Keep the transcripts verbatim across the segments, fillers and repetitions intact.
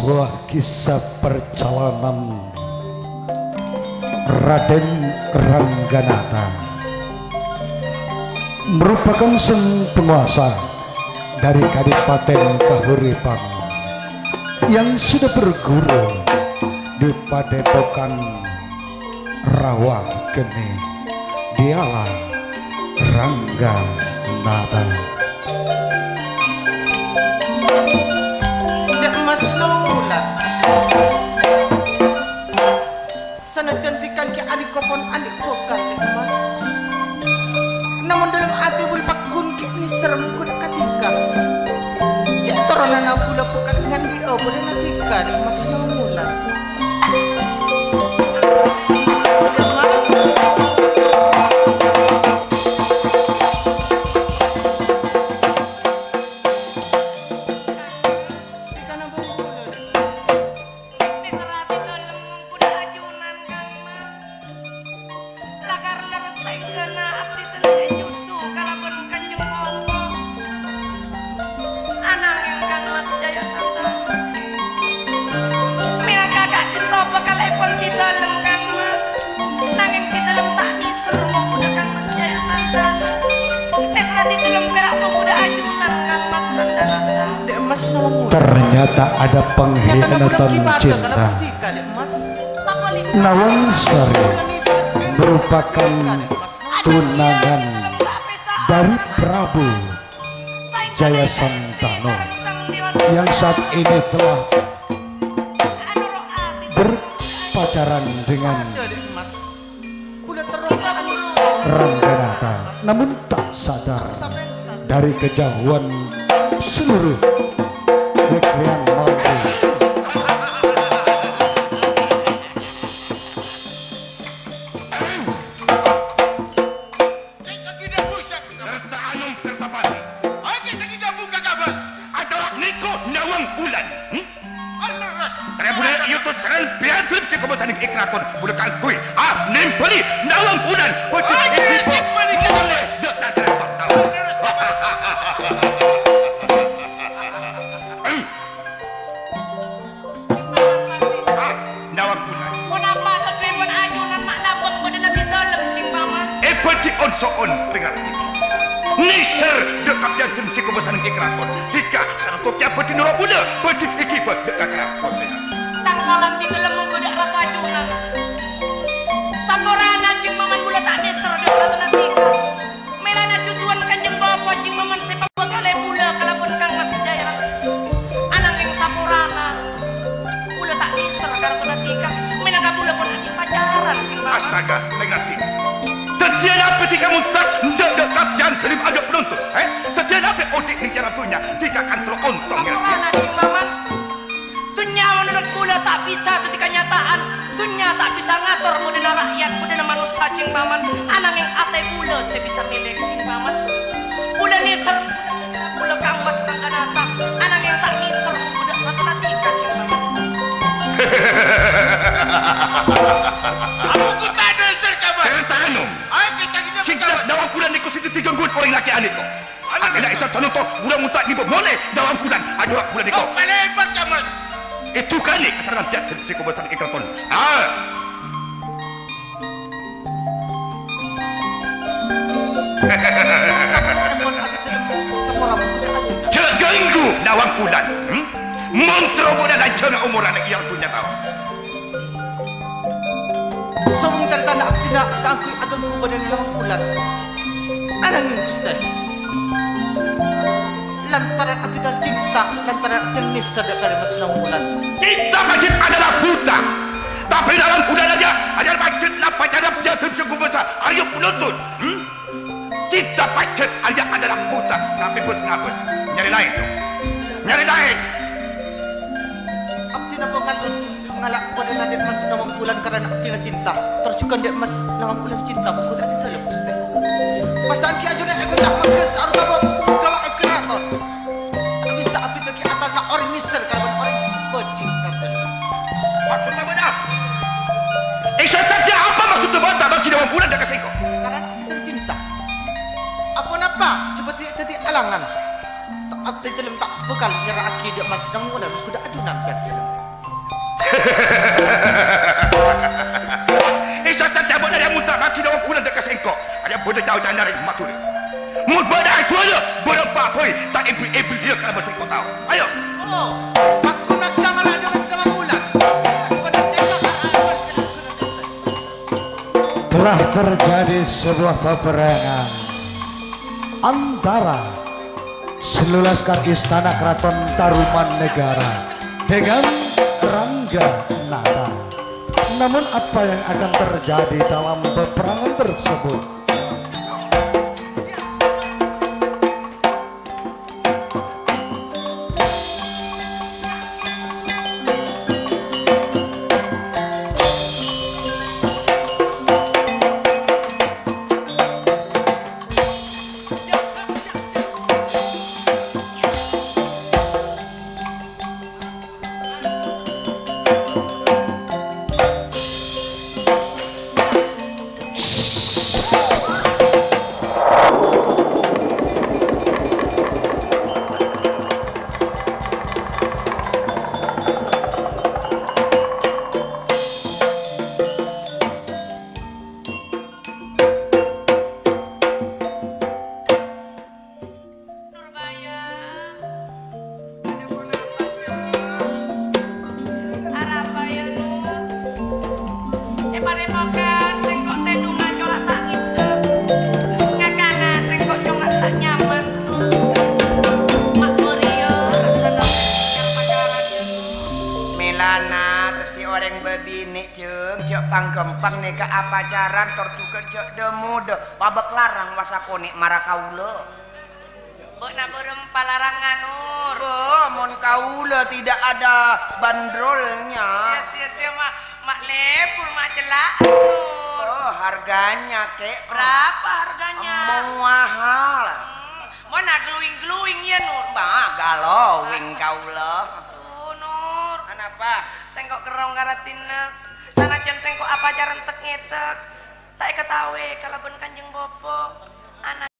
sebuah kisah perjalanan Raden Rangganata, merupakan sang penguasa dari Kadipaten Kahuripan yang sudah berguru di Padepokan Rawa Geni. Dialah Rangganata. Dek Mas Naulat sana cantikan ke adik kopon adik pokal Dek Mas, namun dalam hati bul pakun ke ni serem kun katika cek toronan pula pukat dengan di obo dan natika Dek Mas Naulat. Dek Mas ternyata ada pengkhianatan cinta. Nawang Sari merupakan tunangan dari Prabu Jayasantano yang saat ini telah berpacaran dengan Rangganata, namun tak sadar dari kejauhan seluruh Rekrean mampu. Kita Majid adalah buta, tapi dalam bulan aja adalah Majid lah pacaran jatuh besar. Ayo penuntut, hmm? Kita Majid aja adalah buta, tapi bos ngabus nyari lain, nyari lain. Abdi nak mengalah mengalah pada Dek Mas Nawang Bulan karena abdi nak cinta. Terjukan Dek Mas Nawang Bulan cinta buku dah dalam Gusti. Masa ki aja nak aku tak mages aru kabok kawak ekerator. Tak bisa abdi teki atas nak orang miser kalau orang bocing kata. Maksudnya apa? Eh saja apa maksudnya banta bagi Nawang Bulan dah kasih kau? Karena abdi tercinta. Apa napa seperti tadi alangan. Tak abdi dalam tak bekal nyara aki dia mas nang ulah kuda ajunan bet. Isa saja boleh dia muntah baki dalam ulang dekat sengkok. Ada bodoh jauh dan narik matur. Mut bodoh aja bodoh papoi tak ibu-ibu dia kalau bersengkok tahu. Ayo. Oh, aku nak sama lah dia mas nang ulang. Telah terjadi sebuah peperangan antara Selulaskar Istana Keraton Taruman Negara dengan Rangga Nata. Namun apa yang akan terjadi dalam peperangan tersebut? Panggempang neka apacaran tortuke cek demu de pabek larang wasakone marakaula. Bek na berem palarangan nur. Be, mon kaula tidak ada bandrolnya. Sia-sia mak mak lebur mak jelak nur. Oh, harganya kek. Berapa harganya? Mahal. Hmm. Mana gluing-gluing ya nur? Bah, galowing kaula. Tuh nur. Kenapa? Sengkok kerong karatina. Sanajan sengko apa jaran tek ngetek tak ketawe kalau ben kanjeng bopo anak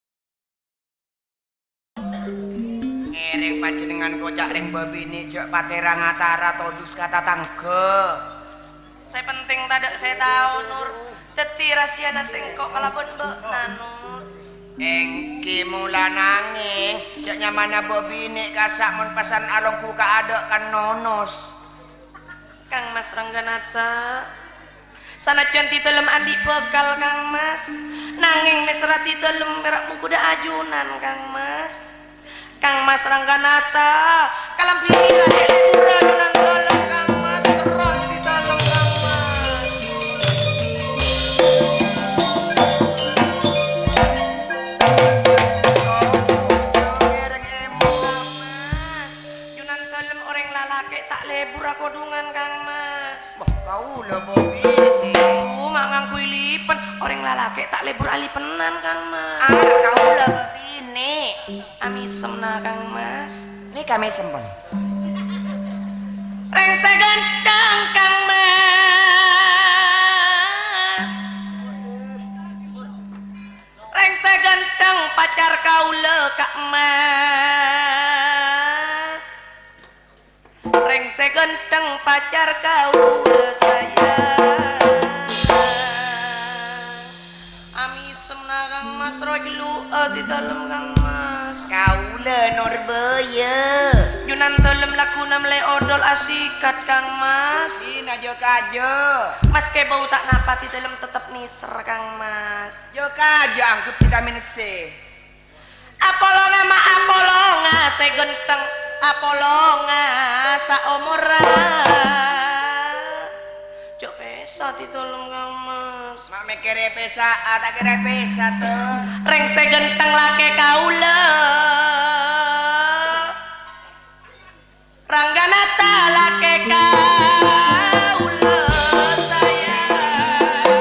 ngereng panjenengan kocak ring babini cek patera ngatara todus kata tangke saya penting tadak saya tahu nur teti rahasiana sengko kalau ben be nanur engki mula nanging cek nyamana babini kasak mon pesan alongku kaadek kan nonos Kang Mas Rangganata sanajan ti telem andi bekal Kang Mas nanging mesra ti telem merak kuda ajunan Kang Mas Kang Mas Rangganata kalam pikir aja libur ajunan telem Kang Mas terang di telem Kang Mas Mas junan telem orang lalaki tak lebur aku dungan Kang Mas kau lah bobi oh mangang kuilipan orang lalaki tak lebur alipenan Kang Mas ah kau lah bobi ini amisem na Kang Mas ini kami sempon rengsek gendang Kang Mas rengsek gendang pacar kaula Kak Mas rengsek gendang pacar kaula sayang amisem na Kang Mas rojlu di dalam Kang Mas kaula Norbaya Yunan telem laku nam le odol asikat Kang Mas Sina jo kajo Mas ke bau tak napati telem tetep niser Kang Mas jo kajo angkut vitamin C Apolonga ma apolonga segenteng apolonga saomora Cok pesa ditolong Kang Mas mak mikire pesa tak kira pesa tuh Reng segenteng lake kaula Rangganata lake kaula sayang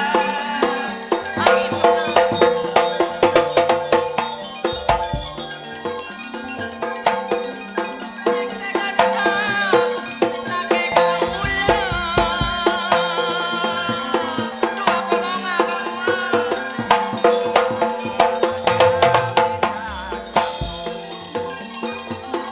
Reng segenteng lake kaula Dua polonga Kang Mas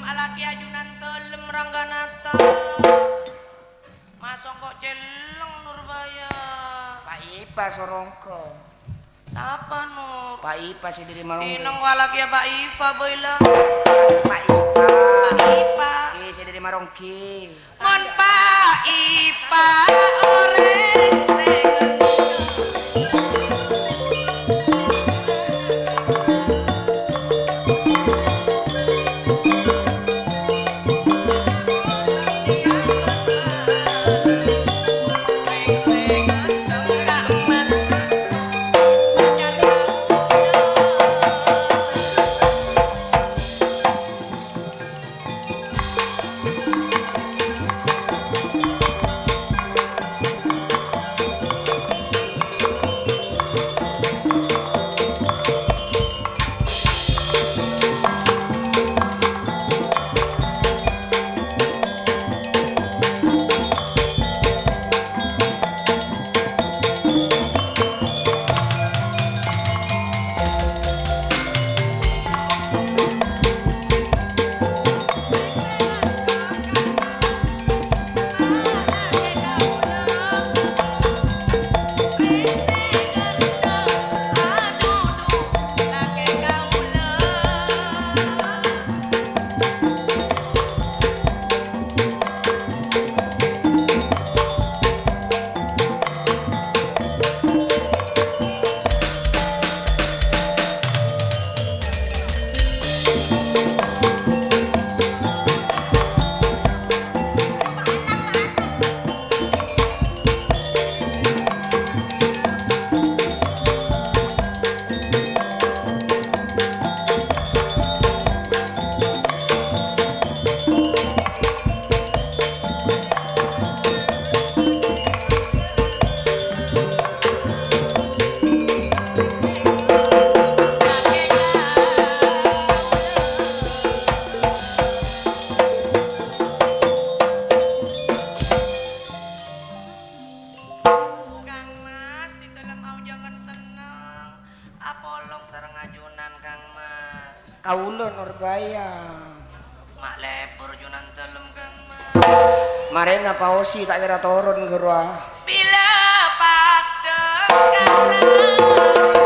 alaki ajunan telem Rangganata. Masong kok celeng Nurbaya. Pak Ipa sorongko. Siapa Nur? Pak Ipa si diri malong. Tinong walaki ya Pak Ipa boyla. Pak Ipa. Pak Ipa. Ki si diri marongki. Mon Pak Ipa oreng segen. Kaulo Nurbaya. Mak lebur junan telem Kang Mas. Marena paosi tak kira turun gerua. Bila padeng kasar.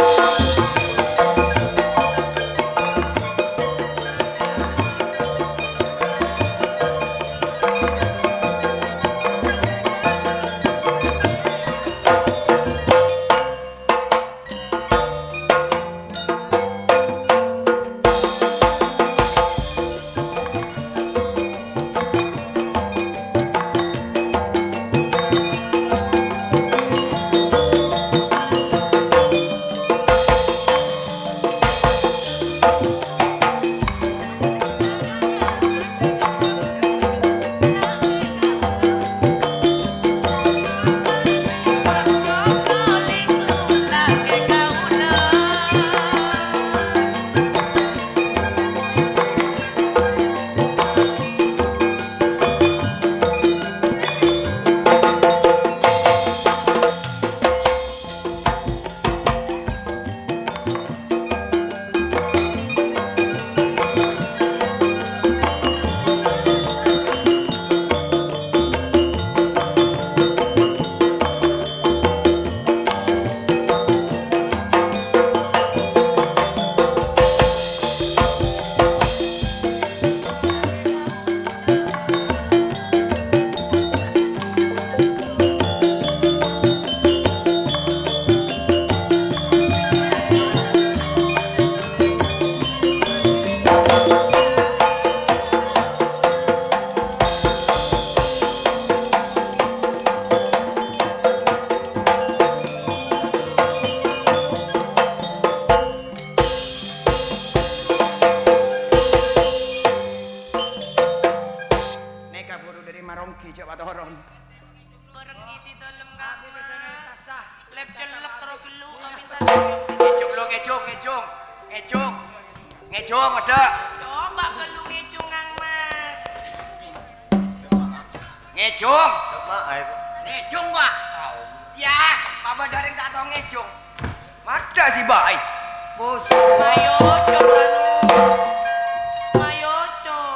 Ngejong ada. Coba gelu ngejung Kang Mas. Ngejong. Coba ayo. Ngejong gua. Ya, Papa Daring tak tahu ngejong. Mada sih baik. Bos. Mayo coba lu. Mayo coba.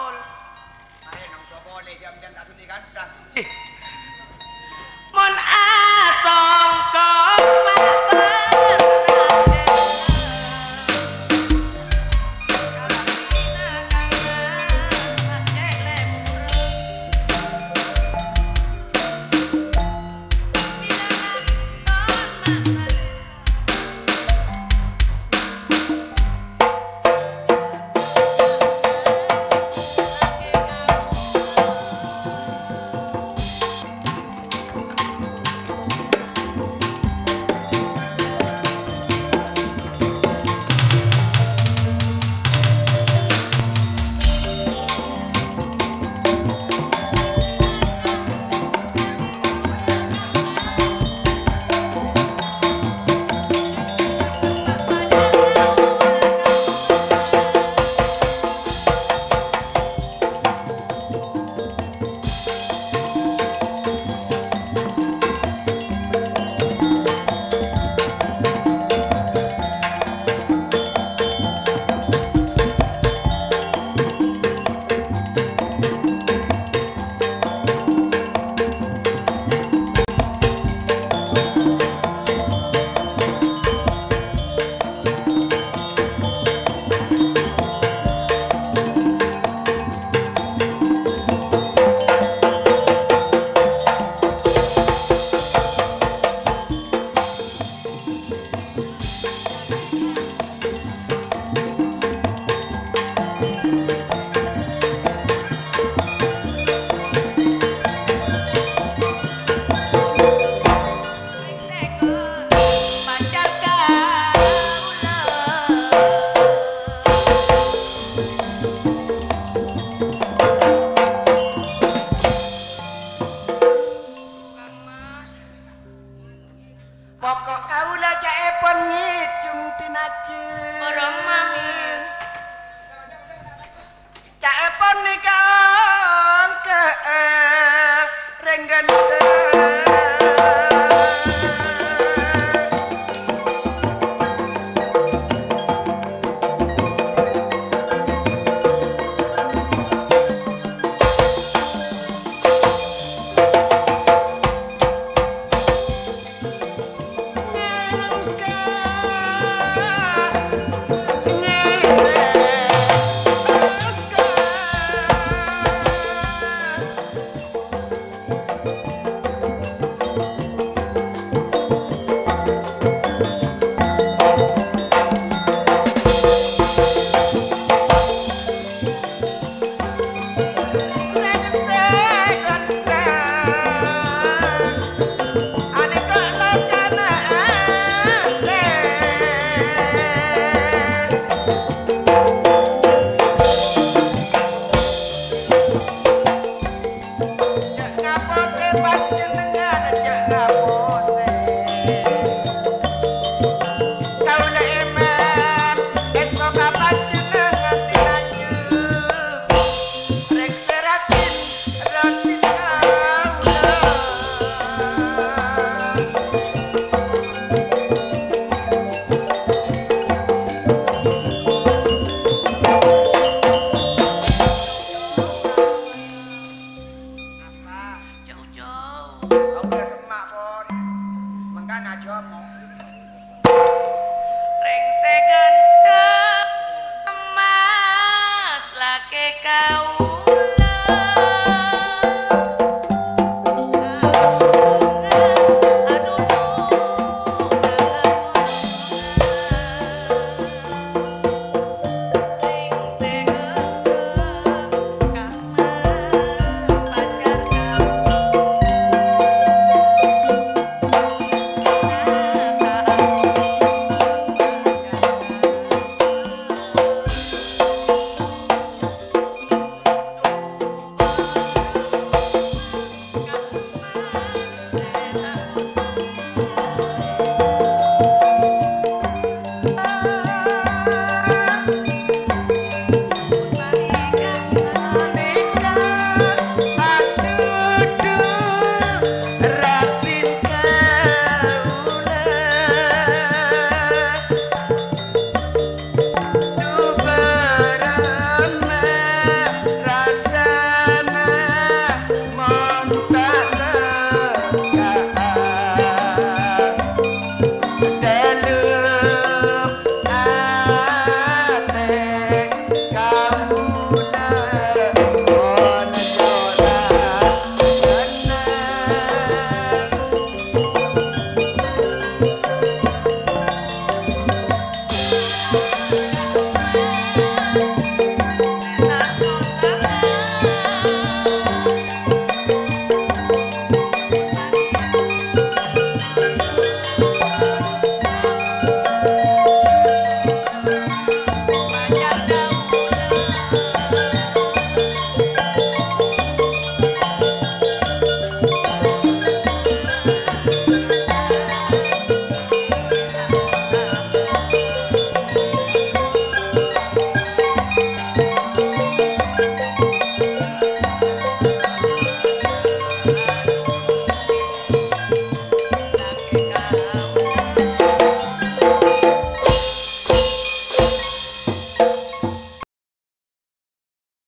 ke kau